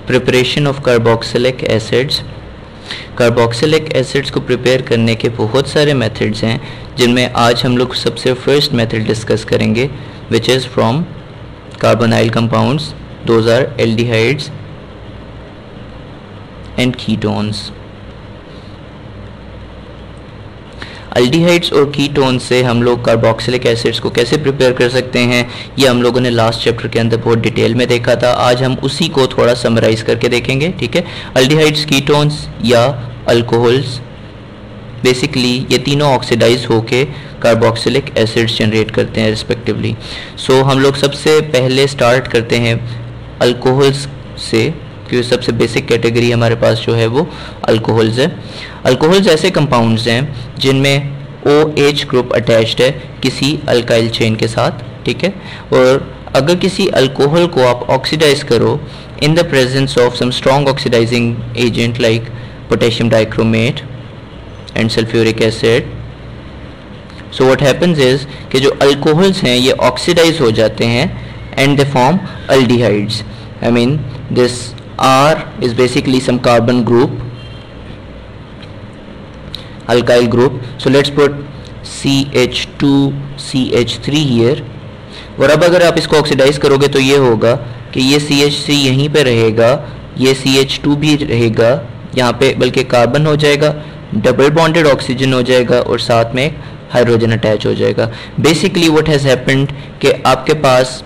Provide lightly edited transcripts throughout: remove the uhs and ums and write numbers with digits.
Preparation of carboxylic acids. Carboxylic acids को prepare करने के बहुत सारे मेथड्स हैं, जिनमें आज हम लोग सबसे फर्स्ट मेथड डिस्कस करेंगे, which is from carbonyl compounds, those are aldehydes and ketones. Aldehydes और कीटोन से हम लोग कार्बोक्सिलिक एसिड्स को कैसे प्रिपेयर कर सकते हैं, ये हम लोगों ने लास्ट चैप्टर के अंदर बहुत डिटेल में देखा था। आज हम उसी को थोड़ा समराइज करके देखेंगे, ठीक है। एल्डिहाइड्स, कीटोन्स या अल्कोहल्स, बेसिकली ये तीनों ऑक्सीडाइज होके कार्बोक्सिलिक एसिड्स जनरेट करते हैं रिस्पेक्टिवली। सो हम लोग सबसे पहले स्टार्ट करते हैं अल्कोहल्स से, क्योंकि सबसे बेसिक कैटेगरी हमारे पास जो है वो अल्कोहल्स है। अल्कोहल्स ऐसे कंपाउंड्स हैं जिनमें OH ग्रुप अटैच्ड है किसी अल्काइल चेन के साथ, ठीक है। और अगर किसी अल्कोहल को आप ऑक्सीडाइज करो in the presence of some strong oxidising agent like potassium dichromate and sulphuric acid, so what happens is कि जो अल्कोहल्स हैं ये ऑक्सीडाइज हो जाते हैं and they form aldehydes. I mean this R is basically some carbon group, alkyl group. So let's put CH2CH3 here. और अब अगर आप इसको ऑक्सीडाइज करोगे तो ये होगा कि ये CH3 यहीं पे रहेगा, ये CH2 भी रहेगा यहाँ पे, बल्कि कार्बन हो जाएगा, डबल बॉन्डेड ऑक्सीजन हो जाएगा और साथ में हाइड्रोजन अटैच हो जाएगा। बेसिकली व्हाट हैज़ हैपेंड कि आपके पास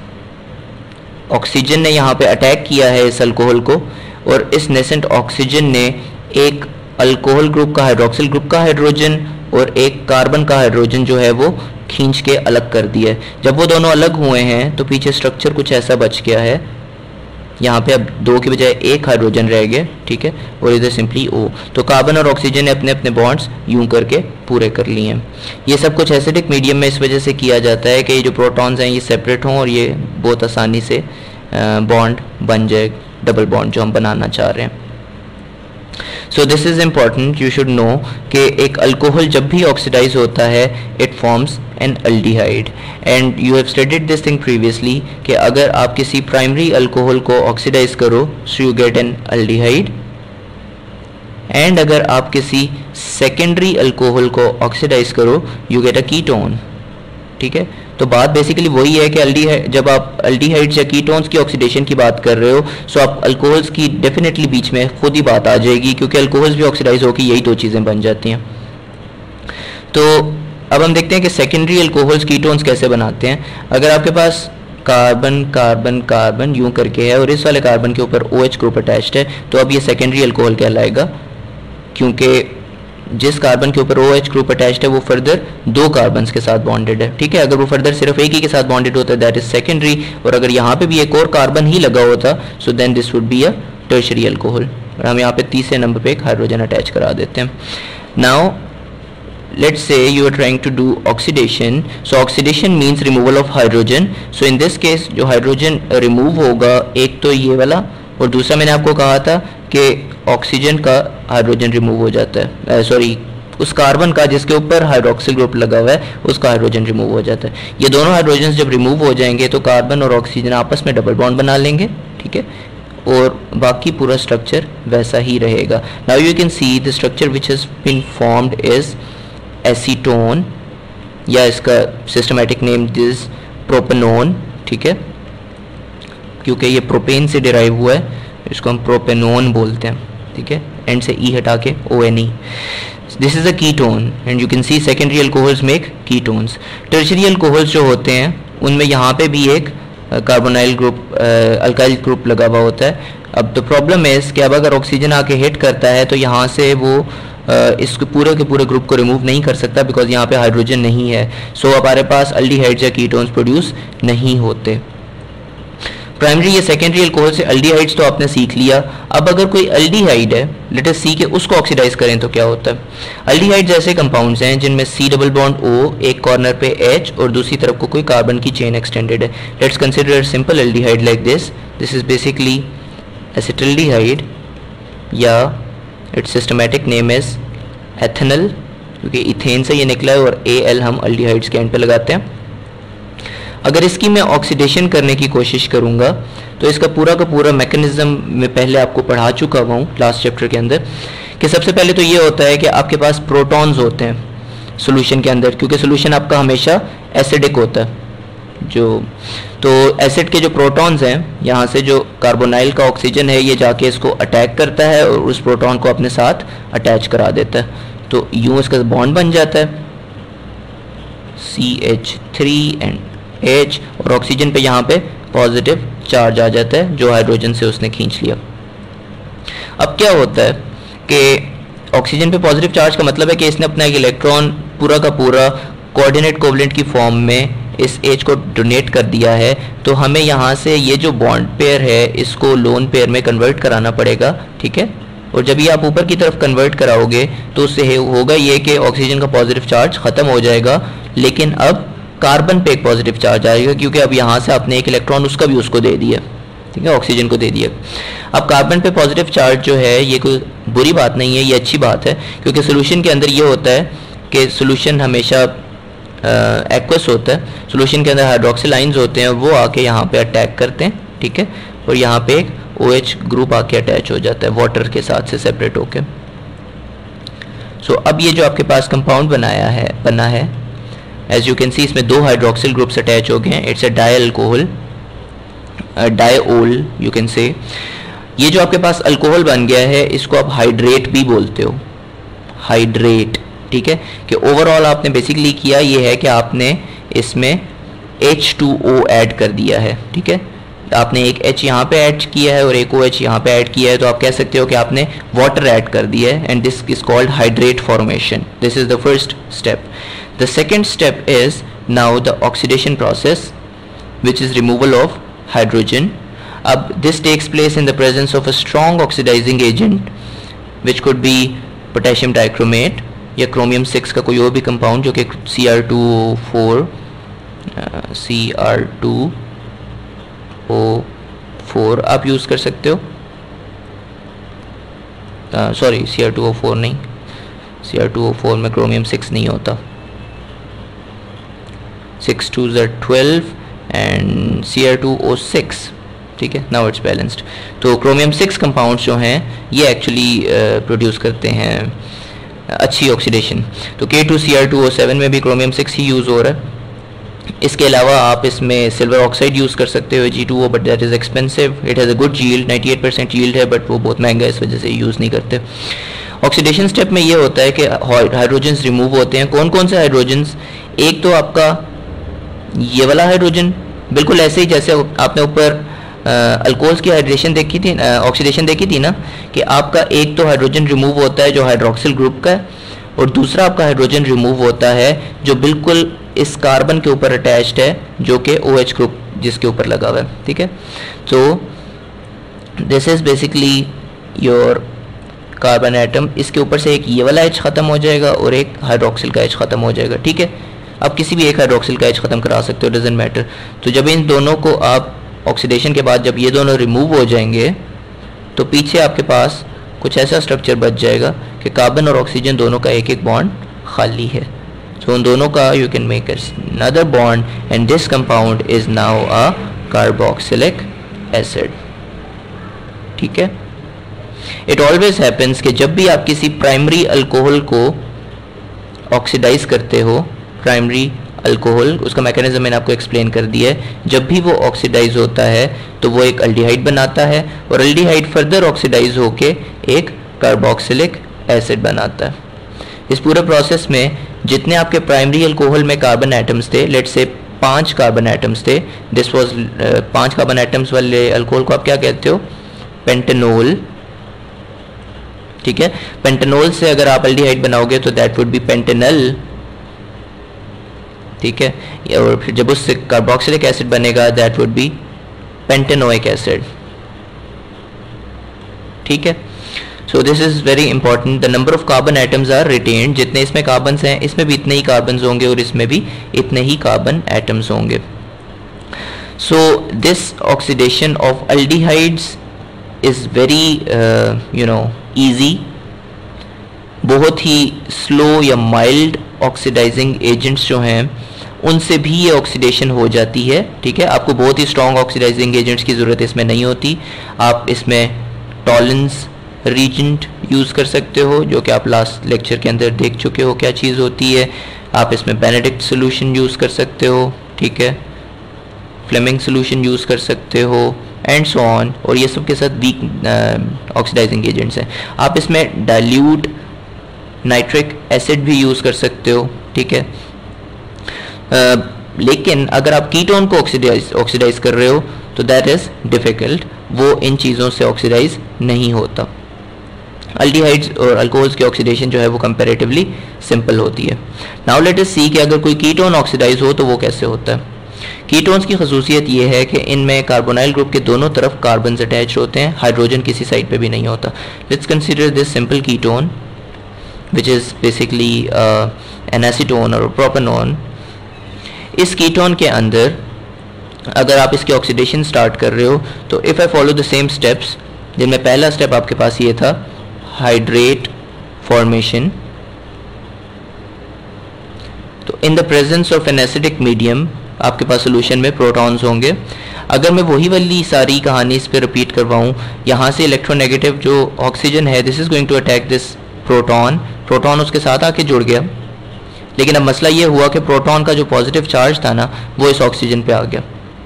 ऑक्सीजन ने यहाँ पे अटैक किया है इस अल्कोहल को, और इस नेसेंट ऑक्सीजन ने एक अल्कोहल ग्रुप का, हाइड्रोक्सिल ग्रुप का हाइड्रोजन और एक कार्बन का हाइड्रोजन जो है वो खींच के अलग कर दिया है। जब वो दोनों अलग हुए हैं तो पीछे स्ट्रक्चर कुछ ऐसा बच गया है, यहाँ पे अब 2 की बजाय 1 हाइड्रोजन रह गया, ठीक है, और इधर सिंपली O। तो कार्बन और ऑक्सीजन ने अपने अपने बॉन्ड्स यूं करके पूरे कर लिए हैं। ये सब कुछ एसिडिक मीडियम में इस वजह से किया जाता है कि ये जो प्रोटॉन्स हैं ये सेपरेट हों और ये बहुत आसानी से बॉन्ड बन जाए, डबल बॉन्ड जो हम बनाना चाह रहे हैं। So this is important, you should know कि एक अल्कोहल जब भी ऑक्सीडाइज होता है it forms an aldehyde, and you have studied this thing previously कि अगर आप किसी प्राइमरी अल्कोहल को ऑक्सीडाइज करो so you get an aldehyde, and अगर आप किसी सेकेंडरी अल्कोहल को ऑक्सीडाइज करो यू गेट अ कीटोन, ठीक है। तो बात बेसिकली वही है कि जब आप एल्डिहाइड्स या कीटोन्स की ऑक्सीडेशन की बात कर रहे हो सो आप अल्कोहल्स की डेफिनेटली बीच में खुद ही बात आ जाएगी, क्योंकि अल्कोहल्स भी ऑक्सीडाइज होकर यही 2 चीज़ें बन जाती हैं। तो अब हम देखते हैं कि सेकेंडरी अल्कोहल्स कीटोन्स कैसे बनाते हैं। अगर आपके पास कार्बन कार्बन कार्बन यूं करके है और इस वाले कार्बन के ऊपर OH ग्रुप अटैच्ड है, तो अब ये सेकेंडरी अल्कोहल कहलाएगा, क्योंकि जिस कार्बन के ऊपर OH ग्रुप अटैच्ड है वो फर्दर 2 कार्बन्स के साथ बॉन्डेड है, ठीक है। अगर वो फर्दर सिर्फ एक ही के साथ बॉन्डेड होता है दैट इज सेकेंडरी, और अगर यहाँ पे भी एक और कार्बन ही लगा होता so then this would be a tertiary alcohol, और हम यहाँ पे तीसरे नंबर पे एक हाइड्रोजन अटैच करा देते हैं। Now let's say you are trying to do oxidation, so oxidation means removal of hydrogen, so in this case जो हाइड्रोजन रिमूव होगा एक तो ये वाला, और दूसरा मैंने आपको कहा था कि ऑक्सीजन का हाइड्रोजन रिमूव हो जाता है, सॉरी उस कार्बन का जिसके ऊपर हाइड्रोक्सिल ग्रुप लगा हुआ है उसका हाइड्रोजन रिमूव हो जाता है। ये दोनों हाइड्रोजन जब रिमूव हो जाएंगे तो कार्बन और ऑक्सीजन आपस में डबल बॉन्ड बना लेंगे, ठीक है, और बाकी पूरा स्ट्रक्चर वैसा ही रहेगा। Now you can see the structure which has been formed is acetone, या इसका सिस्टमैटिक नेम इज प्रोपेनोन, ठीक है, क्योंकि ये प्रोपेन से डिराइव हुआ है इसको हम प्रोपेनोन बोलते हैं, ठीक है, एंड से ई हटा के ONE। This is a ketone and you can see secondary alcohols make ketones. Tertiary alcohols जो होते हैं उनमें यहाँ पे भी एक कार्बोनाइल ग्रुप, अल्काइल ग्रुप लगा हुआ होता है। अब द प्रॉब्लम इज कि अब अगर ऑक्सीजन आके हिट करता है तो यहाँ से वो इसके पूरे के पूरे ग्रुप को रिमूव नहीं कर सकता, बिकॉज यहाँ पे हाइड्रोजन नहीं है, सो हमारे पास एल्डिहाइड्स या कीटोन्स प्रोड्यूस नहीं होते। प्राइमरी या सेकेंडरी अल्कोहल से एल्डिहाइड्स तो आपने सीख लिया। अब अगर कोई एल्डिहाइड है, लेट अस सी के उसको ऑक्सीडाइज करें तो क्या होता है। एल्डिहाइड्स ऐसे कंपाउंड्स हैं जिनमें C डबल बॉन्ड O, एक कॉर्नर पे H और दूसरी तरफ को कोई कार्बन की चेन एक्सटेंडेड है। Let's consider simple aldehyde like this. This is basically acetaldehyde, या its systematic name is ethanal, क्योंकि इथेन से ये निकला है और Al हम एल्डिहाइड्स के एंड पे लगाते हैं। अगर इसकी मैं ऑक्सीडेशन करने की कोशिश करूँगा तो इसका पूरा का पूरा मैकेनिज्म मैं पहले आपको पढ़ा चुका हुआ हूँ लास्ट चैप्टर के अंदर, कि सबसे पहले तो ये होता है कि आपके पास प्रोटॉन्स होते हैं सॉल्यूशन के अंदर, क्योंकि सॉल्यूशन आपका हमेशा एसिडिक होता है। तो एसिड के जो प्रोटॉन्स हैं, यहाँ से जो कार्बोनाइल का ऑक्सीजन है ये जाके इसको अटैक करता है और उस प्रोटॉन को अपने साथ अटैच करा देता है। तो यूँ इसका बॉन्ड बन जाता है CH3 एंड H, और ऑक्सीजन पे यहाँ पे पॉजिटिव चार्ज आ जाता है जो हाइड्रोजन से उसने खींच लिया। अब क्या होता है कि ऑक्सीजन पे पॉजिटिव चार्ज का मतलब है कि इसने अपना एक इलेक्ट्रॉन पूरा का पूरा कोऑर्डिनेट कोवलेंट की फॉर्म में इस H को डोनेट कर दिया है। तो हमें यहाँ से ये जो बॉन्ड पेयर है इसको लोन पेयर में कन्वर्ट कराना पड़ेगा, ठीक है। और जब ये आप ऊपर की तरफ कन्वर्ट कराओगे तो उससे होगा ये कि ऑक्सीजन का पॉजिटिव चार्ज ख़त्म हो जाएगा, लेकिन अब कार्बन पे एक पॉजिटिव चार्ज आएगा, क्योंकि अब यहाँ से आपने एक इलेक्ट्रॉन उसका भी उसको दे दिया, ठीक है, ऑक्सीजन को दे दिया। अब कार्बन पे पॉजिटिव चार्ज जो है ये कोई बुरी बात नहीं है, ये अच्छी बात है, क्योंकि सोल्यूशन के अंदर ये होता है कि सोल्यूशन हमेशा एक्वस होता है। सोल्यूशन के अंदर हाइड्रोक्सिल आइंस होते हैं, वो आके यहाँ पे अटैक करते हैं, ठीक है, और यहाँ पे एक OH ग्रुप आके अटैच हो जाता है वाटर के साथ से सेपरेट होके। सो अब ये जो आपके पास कंपाउंड बना है एज यू कैन सी, इसमें 2 हाइड्रोक्सिल ग्रुप्स अटैच हो गए हैं। It's a dialcohol, diol you can say. ये जो आपके पास अल्कोहल बन गया है इसको आप हाइड्रेट भी बोलते हो, हाइड्रेट, ठीक है। कि ओवरऑल आपने बेसिकली किया ये है कि आपने इसमें H2O ऐड कर दिया है, ठीक है। आपने एक H यहाँ पे ऐड किया है और एक OH यहाँ पे ऐड किया है, तो आप कह सकते हो कि आपने वाटर ऐड कर दिया है, and this is called hydrate formation. This is the first step. The second step is now the oxidation process which is removal of hydrogen. अब this takes place in the presence of a strong oxidizing agent which could be potassium dichromate या chromium 6 का कोई और भी compound जो कि CR2O4 आप use कर सकते हो। सॉरी CR2O4 नहीं, CR2O4 में chromium 6 नहीं होता। 6 2s are 12 एंड CR2O6, ठीक है, नाउ इट्स बैलेंस्ड। तो क्रोमियम 6 कंपाउंड्स जो हैं ये एक्चुअली प्रोड्यूस करते हैं अच्छी ऑक्सीडेशन। तो K2CR2O7 में भी क्रोमियम 6 ही यूज़ हो रहा है। इसके अलावा आप इसमें सिल्वर ऑक्साइड यूज़ कर सकते हो G2O, but that is expensive. It has a good yield, 98% yield है, बट वो बहुत महंगा है, इस वजह से यूज़ नहीं करते। ऑक्सीडेशन स्टेप में ये होता है कि हाइड्रोजन्स रिमूव होते हैं। कौन कौन से हाइड्रोजन्स? एक तो आपका ये वाला हाइड्रोजन, बिल्कुल ऐसे ही जैसे आपने ऊपर अल्कोहल्स की हाइड्रेशन देखी थी, ऑक्सीडेशन देखी थी ना, कि आपका एक तो हाइड्रोजन रिमूव होता है जो हाइड्रोक्सिल ग्रुप का है, और दूसरा आपका हाइड्रोजन रिमूव होता है जो बिल्कुल इस कार्बन के ऊपर अटैच्ड है, जो कि OH ग्रुप जिसके ऊपर लगा हुआ है, ठीक है। तो this is basically your carbon atom. इसके ऊपर से एक ये वाला H ख़त्म हो जाएगा और एक हाइड्रोक्सिल का H ख़त्म हो जाएगा, ठीक है। आप किसी भी एक हाइड्रोक्सिल का H ख़त्म करा सकते हो, डजंट मैटर। तो जब इन दोनों को आप ऑक्सीडेशन के बाद जब ये दोनों रिमूव हो जाएंगे तो पीछे आपके पास कुछ ऐसा स्ट्रक्चर बच जाएगा कि कार्बन और ऑक्सीजन दोनों का एक एक बॉन्ड खाली है। तो उन दोनों का you can make another bond and this compound is now a carboxylic acid, ठीक है। इट ऑलवेज हैपन्स कि जब भी आप किसी प्राइमरी अल्कोहल को ऑक्सीडाइज करते हो, प्राइमरी अल्कोहल, उसका मैकेनिज्म मैंने आपको एक्सप्लेन कर दिया है। जब भी वो ऑक्सीडाइज होता है तो वो एक अल्डिहाइड बनाता है, और अल्डिहाइड फर्दर ऑक्सीडाइज होके एक कार्बोक्सिलिक एसिड बनाता है। इस पूरे प्रोसेस में जितने आपके प्राइमरी अल्कोहल में कार्बन एटम्स थे, लेट्स से 5 कार्बन एटम्स थे, दिस वाज 5 कार्बन एटम्स वाले अल्कोहल को आप क्या कहते हो? पेंटेनॉल, ठीक है। पेंटेनॉल से अगर आप अल्डिहाइड बनाओगे तो दैट वुड बी पेंटेनल, ठीक है। और फिर जब उससे कार्बोक्सिलिक एसिड बनेगा that would be pentanoic acid, ठीक है। So this is very important. The number of carbon atoms are retained. जितने इसमें कार्बन्स हैं इसमें भी इतने ही कार्बन्स होंगे और इसमें भी इतने ही कार्बन एटम्स होंगे। So this oxidation of aldehydes is very easy. बहुत ही स्लो या माइल्ड ऑक्सीडाइजिंग एजेंट्स जो हैं उनसे भी ये ऑक्सीडेशन हो जाती है। ठीक है, आपको बहुत ही स्ट्रॉन्ग ऑक्सीडाइजिंग एजेंट्स की ज़रूरत इसमें नहीं होती। आप इसमें टॉलेंस रीजेंट यूज़ कर सकते हो, जो कि आप लास्ट लेक्चर के अंदर देख चुके हो क्या चीज़ होती है। आप इसमें बेनेडिक्ट सोल्यूशन यूज़ कर सकते हो, ठीक है, फ्लेमिंग सोल्यूशन यूज़ कर सकते हो एंड सो ऑन, और ये सब के साथ वीक ऑक्सीडाइजिंग एजेंट्स हैं। आप इसमें डाइल्यूट नाइट्रिक एसिड भी यूज़ कर सकते हो, ठीक है। लेकिन अगर आप कीटोन को ऑक्सीडाइज कर रहे हो तो दैट इज़ डिफ़िकल्ट, वो इन चीज़ों से ऑक्सीडाइज नहीं होता। अल्डिहाइड्स और अल्कोहल्स की ऑक्सीडेशन जो है वो कंपैरेटिवली सिंपल होती है। नाउ लेट अस सी कि अगर कोई कीटोन ऑक्सीडाइज हो तो वो कैसे होता है। कीटोन्स की खसूसियत ये है कि इनमें कार्बोनाइल ग्रुप के दोनों तरफ कार्बन अटैच होते हैं, हाइड्रोजन किसी साइड पे भी नहीं होता। Let's consider this simple ketone which is basically an acetone और प्रोपेनोन। इस कीटोन के अंदर अगर आप इसकी ऑक्सीडेशन स्टार्ट कर रहे हो तो if I follow the same steps, जिनमें पहला स्टेप आपके पास ये था हाइड्रेट फॉर्मेशन, तो in the presence of an acidic medium आपके पास सोल्यूशन में प्रोटॉन्स होंगे। अगर मैं वही वाली सारी कहानी इस पर रिपीट करवाऊँ, यहाँ से इलेक्ट्रोनेगेटिव जो ऑक्सीजन है this is going to attack this proton, proton उसके साथ आके जुड़ गया, लेकिन अब मसला ये हुआ कि प्रोटॉन का जो पॉजिटिव चार्ज था ना वो इस ऑक्सीजन पे आ गया,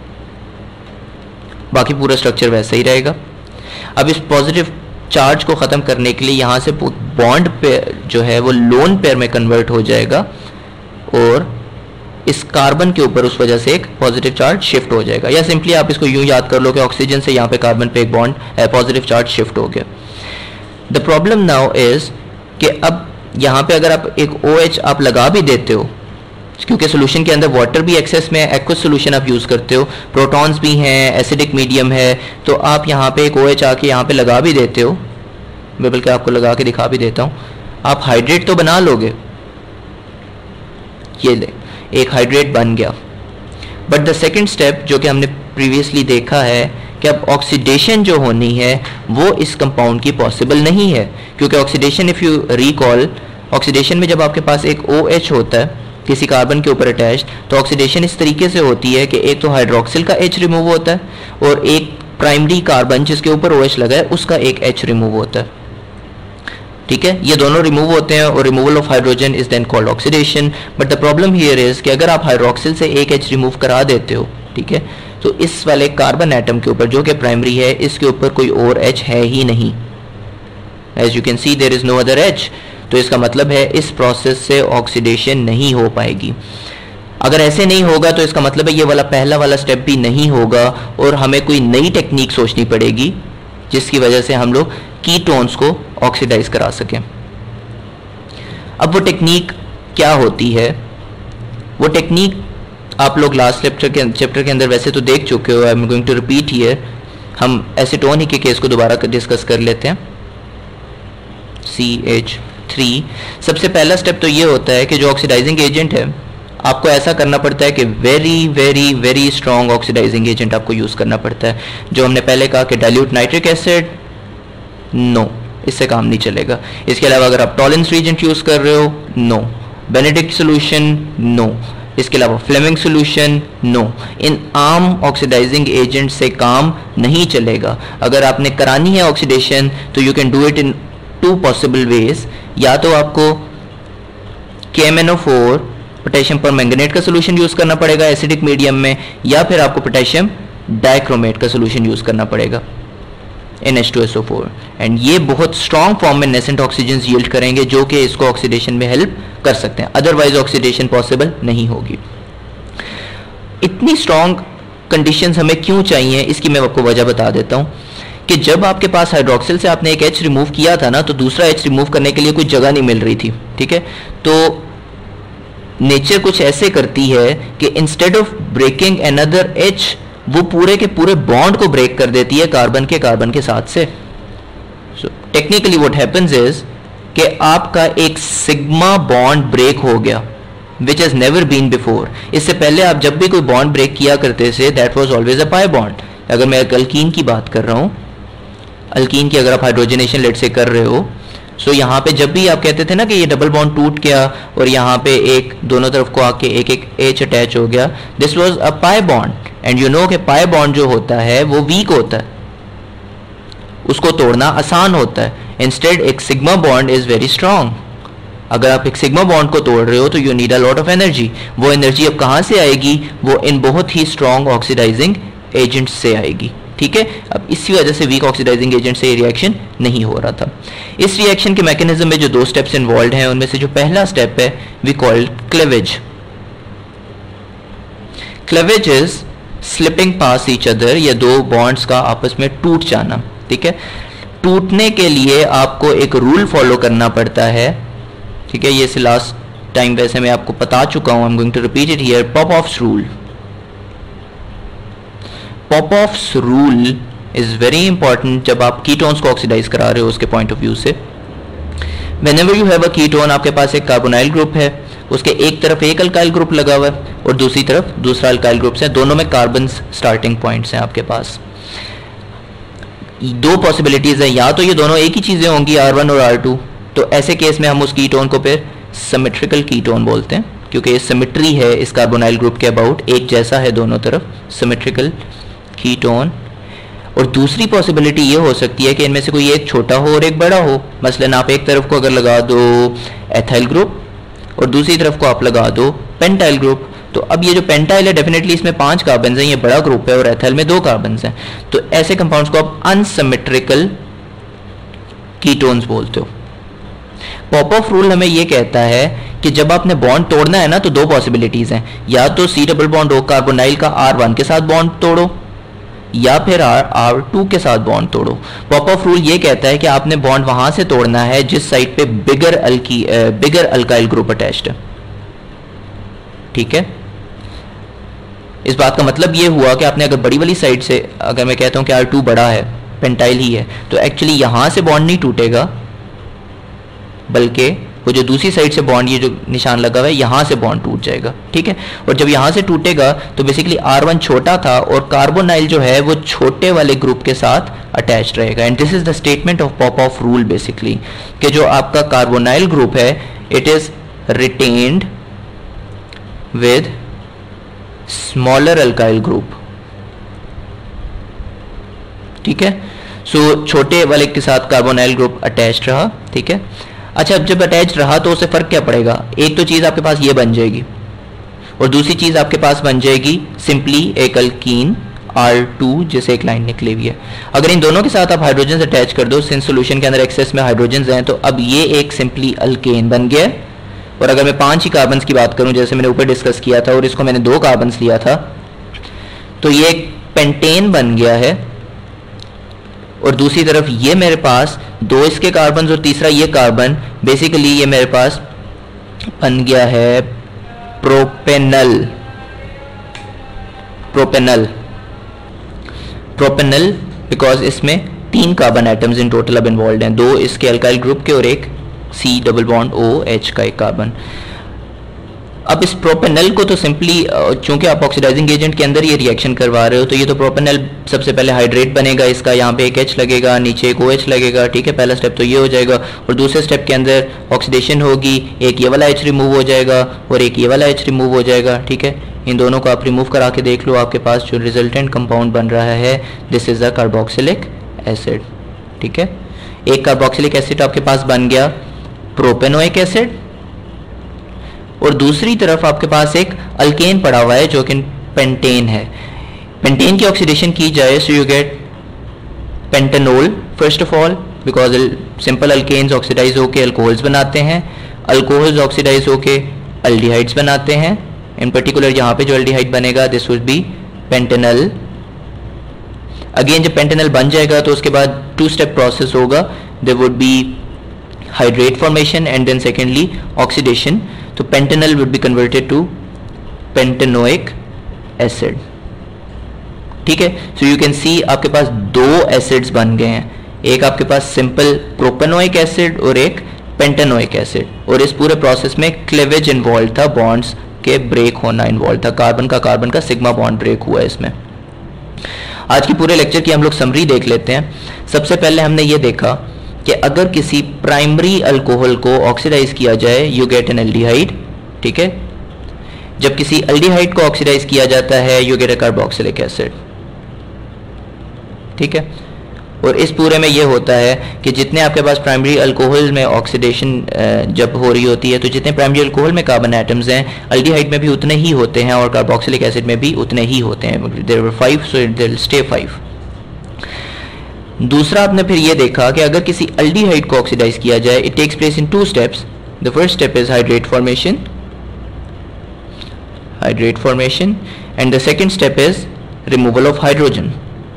बाकी पूरा स्ट्रक्चर वैसा ही रहेगा। अब इस पॉजिटिव चार्ज को ख़त्म करने के लिए यहाँ से बॉन्ड पे जो है वो लोन पेयर में कन्वर्ट हो जाएगा और इस कार्बन के ऊपर उस वजह से एक पॉजिटिव चार्ज शिफ्ट हो जाएगा। या सिंपली आप इसको यूं याद कर लो कि ऑक्सीजन से यहाँ पे कार्बन पे एक बॉन्ड पॉजिटिव चार्ज शिफ्ट हो गया। द प्रॉब्लम नाउ इज कि अब यहाँ पे अगर आप एक OH आप लगा भी देते हो, क्योंकि सोल्यूशन के अंदर वाटर भी एक्सेस में है, एक्वस सोल्यूशन आप यूज़ करते हो, प्रोटॉन्स भी हैं, एसिडिक मीडियम है, तो आप यहाँ पे एक OH आके यहाँ पे लगा भी देते हो। मैं बल्कि आपको लगा के दिखा भी देता हूँ, आप हाइड्रेट तो बना लोगे, ये ले एक हाइड्रेट बन गया। बट द सेकेंड स्टेप जो कि हमने प्रीवियसली देखा है कि अब ऑक्सीडेशन जो होनी है वो इस कंपाउंड की पॉसिबल नहीं है, क्योंकि oxidation if you recall, oxidation में जब आपके पास एक OH होता है किसी कार्बन के ऊपर अटैच्ड, तो ऑक्सीडेशन इस तरीके से होती है कि एक तो हाइड्रोक्सिल का H रिमूव होता है और एक प्राइमरी कार्बन जिसके ऊपर OH लगा है उसका एक H रिमूव होता है। ठीक है, ये दोनों रिमूव होते हैं और removal of hydrogen is then called oxidation. But the problem here is कि अगर आप हाइड्रोक्सिल से एक H रिमूव करा देते हो, ठीक है, तो इस वाले कार्बन एटम के ऊपर जो कि प्राइमरी है इसके ऊपर कोई और H है ही नहीं। As you can see there is no other H, तो इसका मतलब है इस प्रोसेस से ऑक्सीडेशन नहीं हो पाएगी। अगर ऐसे नहीं होगा तो इसका मतलब है ये वाला पहला वाला स्टेप भी नहीं होगा और हमें कोई नई टेक्निक सोचनी पड़ेगी जिसकी वजह से हम लोग कीटोन्स को ऑक्सीडाइज करा सकें। अब वो टेक्निक क्या होती है? वो टेक्निक आप लोग लास्ट चैप्टर के अंदर वैसे तो देख चुके हो, I am going to repeat here. हम एसीटोन ही के केस को दोबारा डिस्कस कर लेते हैं। CH3, सबसे पहला स्टेप तो ये होता है कि जो ऑक्सीडाइजिंग एजेंट है आपको ऐसा करना पड़ता है कि very very very strong oxidising agent आपको यूज़ करना पड़ता है। जो हमने पहले कहा कि डाइल्यूट नाइट्रिक एसिड, नो, इससे काम नहीं चलेगा। इसके अलावा अगर आप टॉलेंस रीजेंट यूज़ कर रहे हो, नो। Benedict solution, no. इसके अलावा फ्लेमिंग सोल्यूशन, नो। इन आम ऑक्सीडाइजिंग एजेंट से काम नहीं चलेगा। अगर आपने करानी है ऑक्सीडेशन तो you can do it in 2 possible ways. या तो आपको KMnO4 पोटेशियम परमैंगनेट का सोल्यूशन यूज़ करना पड़ेगा एसिडिक मीडियम में, या फिर आपको पोटेशियम डाइक्रोमेट का सोल्यूशन यूज़ करना पड़ेगा NH2SO4। एंड ये बहुत स्ट्रॉन्ग फॉर्म में नेसेंट ऑक्सीजन यील्ड करेंगे जो कि इसको ऑक्सीडेशन में हेल्प कर सकते हैं, अदरवाइज ऑक्सीडेशन पॉसिबल नहीं होगी। इतनी स्ट्रॉन्ग कंडीशंस हमें क्यों चाहिए, इसकी मैं आपको वजह बता देता हूँ कि जब आपके पास हाइड्रोक्सिल से आपने एक H रिमूव किया था ना, तो दूसरा H रिमूव करने के लिए कोई जगह नहीं मिल रही थी। ठीक है, तो नेचर कुछ ऐसे करती है कि instead of breaking another H, वो पूरे के पूरे बॉन्ड को ब्रेक कर देती है कार्बन के साथ से। So technically what happens is कि आपका एक सिग्मा बॉन्ड ब्रेक हो गया which has never been before. इससे पहले आप जब भी कोई बॉन्ड ब्रेक किया करते थे that was always a pi bond. अगर मैं अल्कीन की बात कर रहा हूँ, अल्कीन की अगर आप हाइड्रोजनेशन लेट से कर रहे हो सो यहाँ पे जब भी आप कहते थे ना कि ये डबल बॉन्ड टूट गया और यहाँ पे एक दोनों तरफ को आके एक एक H अटैच हो गया, this was a pi bond. And you know कि पाई बॉन्ड जो होता है वो वीक होता है, उसको तोड़ना आसान होता है। इंस्टेड एक sigma bond is very strong. अगर आप एक सिग्मा बॉन्ड को तोड़ रहे हो तो you need a lot of energy. वो एनर्जी अब कहाँ से आएगी? वो इन बहुत ही स्ट्रांग ऑक्सीडाइजिंग एजेंट से आएगी। ठीक है, अब इसी वजह से वीक ऑक्सीडाइजिंग एजेंट से ये रिएक्शन नहीं हो रहा था। इस रिएक्शन के मैकेनिज्म में जो दो स्टेप्स इन्वॉल्व हैं, उनमें से जो पहला स्टेप है we called cleavage. Cleavage is slipping pass each other, या दो बॉन्ड्स का आपस में टूट जाना। ठीक है, टूटने के लिए आपको एक रूल फॉलो करना पड़ता है। ठीक है, ये से लास्ट टाइम वैसे मैं आपको बता चुका हूं, I am going to repeat it here. Popoff's rule. Popoff's rule is very important जब आप कीटोन्स को ऑक्सीडाइज करा रहे हो उसके पॉइंट ऑफ व्यू से। Whenever you have a ketone, आपके पास एक कार्बोनाइल ग्रुप है, उसके एक तरफ एक अल्काइल ग्रुप लगा हुआ है और दूसरी तरफ दूसरा अल्काइल ग्रुप है, दोनों में कार्बन स्टार्टिंग पॉइंट्स हैं आपके पास। दो पॉसिबिलिटीज है, या तो ये दोनों एक ही चीजें होंगी R1 और R2, तो ऐसे केस में हम उस कीटोन को फिर सिमेट्रिकल कीटोन बोलते हैं, क्योंकि ये सिमेट्री है इस कार्बोनाइल ग्रुप के अबाउट, एक जैसा है दोनों तरफ, सिमेट्रिकल कीटोन। और दूसरी पॉसिबिलिटी ये हो सकती है कि इनमें से कोई एक छोटा हो और एक बड़ा हो। मसलन आप एक तरफ को अगर लगा दो एथाइल ग्रुप और दूसरी तरफ को आप लगा दो पेंटाइल ग्रुप, तो अब ये जो पेंटाइल है डेफिनेटली इसमें 5 कार्बन हैं, ये बड़ा ग्रुप है, और एथाइल में 2 कार्बन हैं, तो ऐसे कंपाउंड्स को आप अनसिमेट्रिकल कीटोन्स बोलते हो। पॉपऑफ रूल हमें ये कहता है कि जब आपने बॉन्ड तोड़ना है ना, तो दो पॉसिबिलिटीज हैं, या तो C डबल बॉन्ड हो कार्बोनाइल का R1 के साथ बॉन्ड तोड़ो, या फिर R2 के साथ बॉन्ड तोड़ो। पॉपऑफ रूल ये कहता है कि आपने बॉन्ड वहां से तोड़ना है जिस साइड पे बिगर अल्काइल ग्रुप अटैच्ड है। ठीक है, इस बात का मतलब ये हुआ कि आपने अगर बड़ी वाली साइड से, अगर मैं कहता हूं कि R2 बड़ा है, पेंटाइल ही है, तो एक्चुअली यहां से बॉन्ड नहीं टूटेगा, बल्कि वो जो दूसरी साइड से बॉन्ड, ये जो निशान लगा हुआ है, यहां से बॉन्ड टूट जाएगा। ठीक है, और जब यहां से टूटेगा तो बेसिकली R1 छोटा था और कार्बोनाइल जो है वो छोटे वाले ग्रुप के साथ अटैच रहेगा। And this is the statement of Popoff rule basically, कि जो आपका कार्बोनाइल ग्रुप है it is retained with smaller alkyl group. ठीक है, सो छोटे वाले के साथ कार्बोनाइल ग्रुप अटैच्ड रहा। ठीक है, अच्छा, अब जब अटैच रहा तो उससे फर्क क्या पड़ेगा? एक तो चीज आपके पास ये बन जाएगी और दूसरी चीज आपके पास बन जाएगी सिंपली एक अल्कीन R2 जैसे एक लाइन निकली हुई है। अगर इन दोनों के साथ आप हाइड्रोजन अटैच कर दो, सिंस सॉल्यूशन के अंदर एक्सेस में हाइड्रोजन हैं, तो अब ये एक सिंपली अल्केन बन गया। और अगर मैं 5 ही कार्बन की बात करूं, जैसे मैंने ऊपर डिस्कस किया था, और इसको मैंने 2 कार्बन लिया था, तो ये एक पेंटेन बन गया है। और दूसरी तरफ ये मेरे पास 2 इसके कार्बन और तीसरा ये कार्बन, बेसिकली ये मेरे पास बन गया है प्रोपेनल। प्रोपेनल बिकॉज इसमें 3 कार्बन एटम्स इन टोटल अब इन्वॉल्व हैं, 2 इसके अल्काइल ग्रुप के और एक C डबल बॉन्ड OH का एक कार्बन। अब इस प्रोपेनल को तो सिंपली, चूंकि आप ऑक्सीडाइजिंग एजेंट के अंदर ये रिएक्शन करवा रहे हो, तो ये तो प्रोपेनल सबसे पहले हाइड्रेट बनेगा, इसका यहाँ पे एक H लगेगा, नीचे एक OH लगेगा। ठीक है, पहला स्टेप तो ये हो जाएगा, और दूसरे स्टेप के अंदर ऑक्सीडेशन होगी, एक ये वाला H रिमूव हो जाएगा और एक ये वाला H रिमूव हो जाएगा। ठीक है, इन दोनों को आप रिमूव करा के देख लो, आपके पास जो रिजल्टेंट कंपाउंड बन रहा है this is a carboxylic acid. ठीक है, एक कार्बोक्सिलिक एसिड आपके पास बन गया प्रोपेनोइक एसिड, और दूसरी तरफ आपके पास एक अल्केन पड़ा हुआ है जो कि पेंटेन है। पेंटेन की ऑक्सीडेशन की जाए so you get pentanol first of all, because simple alkanes oxidise होके अल्कोहल्स बनाते हैं, अल्कोहल्स ऑक्सीडाइज होके अल्डिहाइड्स बनाते हैं। इन पर्टिकुलर यहाँ पे जो अल्डिहाइड बनेगा this would be pentanal. Again जब पेंटेनल बन जाएगा तो उसके बाद 2 स्टेप प्रोसेस होगा, there would be hydrate formation and then secondly oxidation. तो pentanal would be converted to pentanoic acid. ठीक है, सो यू कैन सी आपके पास 2 एसिड्स बन गए हैं, एक आपके पास सिंपल प्रोपेनोइक एसिड और एक पेंटेनोइक एसिड, और इस पूरे प्रोसेस में क्लेवेज इन्वॉल्व था, बॉन्ड्स के ब्रेक होना इन्वॉल्व था, कार्बन का सिग्मा बॉन्ड ब्रेक हुआ है इसमें। आज की पूरे लेक्चर की हम लोग समरी देख लेते हैं। सबसे पहले हमने ये देखा कि अगर किसी प्राइमरी अल्कोहल को ऑक्सीडाइज किया जाए यू गेट एन एल्डिहाइड, ठीक है। जब किसी एल्डिहाइड को ऑक्सीडाइज किया जाता है you get a carboxylic acid, ठीक है। और इस पूरे में ये होता है कि जितने आपके पास प्राइमरी अल्कोहल में ऑक्सीडेशन जब हो रही होती है तो जितने प्राइमरी अल्कोहल में कार्बन एटम्स हैं एल्डिहाइड में भी उतने ही होते हैं और कार्बोक्सिलिक एसिड में भी उतने ही होते हैं। There were 5 so they will stay 5। दूसरा आपने फिर ये देखा कि अगर किसी एल्डिहाइड को ऑक्सीडाइज किया जाए it takes place in 2 steps. The first step is hydrate formation and the second step is removal of hydrogen.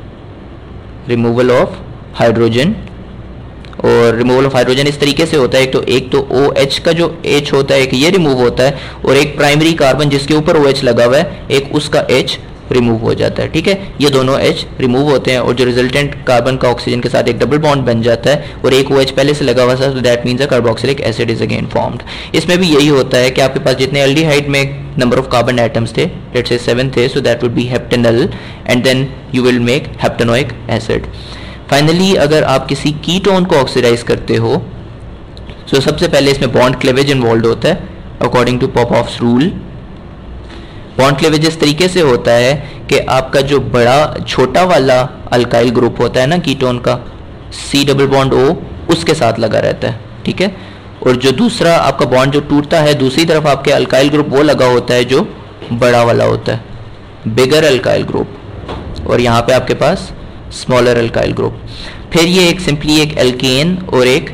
और रिमूवल ऑफ हाइड्रोजन इस तरीके से होता है, एक तो OH का जो H होता है एक ये रिमूव होता है और एक प्राइमरी कार्बन जिसके ऊपर OH लगा हुआ है एक उसका H रिमूव हो जाता है, ठीक है। ये दोनों H रिमूव होते हैं और जो रिजल्टेंट कार्बन का ऑक्सीजन के साथ एक डबल बॉन्ड बन जाता है और एक OH पहले से लगा हुआ था, तो that means a carboxylic acid is again formed. इसमें भी यही होता है कि आपके पास जितने एल्डिहाइड में नंबर ऑफ कार्बन एटम्स थे, लेट्स से 7 थे, so that would be heptanal and then you will make heptanoic acid. Finally अगर आप किसी कीटोन को ऑक्सीडाइज करते हो तो सबसे पहले इसमें बॉन्ड क्लीवेज इन्वॉल्व होता है according to Popoff's rule. Bond cleavage इस तरीके से होता है कि आपका जो बड़ा छोटा वाला अल्काइल ग्रुप होता है ना कीटोन का, C डबल बॉन्ड O उसके साथ लगा रहता है, ठीक है। और जो दूसरा आपका बॉन्ड जो टूटता है दूसरी तरफ आपके अल्काइल ग्रुप वो लगा होता है जो बड़ा वाला होता है, बिगर अल्काइल ग्रुप, और यहाँ पे आपके पास स्मॉलर अल्काइल ग्रुप। फिर ये एक सिंपली एक एल्केन और एक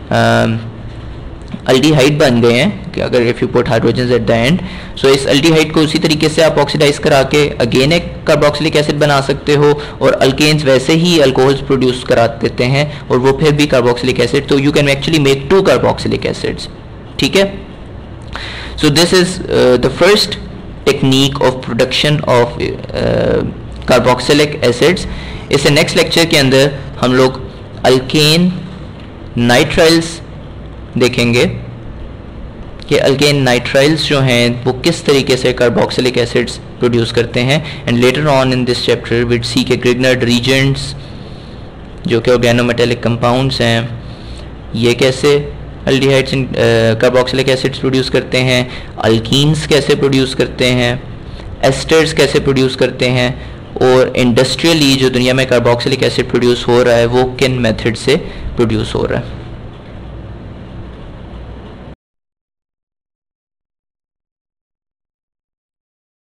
अल्डिहाइड बन गए हैं कि अगर if you put hydrogen at the end, so इस अल्डिहाइड को उसी तरीके से आप ऑक्सीडाइज करा के अगेन एक कार्बोक्सिलिक एसिड बना सकते हो और अल्केन्स वैसे ही अल्कोहल्स प्रोड्यूस करा देते हैं और वो फिर भी कार्बोक्सिलिक एसिड, तो you can actually make 2 carboxylic acids, ठीक है। So this is the first technique of production of carboxylic acids. इससे नेक्स्ट लेक्चर के अंदर हम लोग अल्केन नाइट्राइल्स देखेंगे कि अल्केन नाइट्राइल्स जो हैं वो किस तरीके से कार्बोक्सिलिक एसिड्स प्रोड्यूस करते हैं। And later on in this chapter we'd see के ग्रिग्नार्ड रीजेंट्स जो कि ऑर्गेनोमेटेलिक कंपाउंड्स हैं ये कैसे अल्डिहाइड्स कार्बोक्सिलिक एसिड्स प्रोड्यूस करते हैं, अल्कीन्स कैसे प्रोड्यूस करते हैं, एस्टर्स कैसे प्रोड्यूस करते हैं, और इंडस्ट्रियली जो दुनिया में कार्बोक्सिलिक एसिड प्रोड्यूस हो रहा है वो किन मेथड से प्रोड्यूस हो रहा है।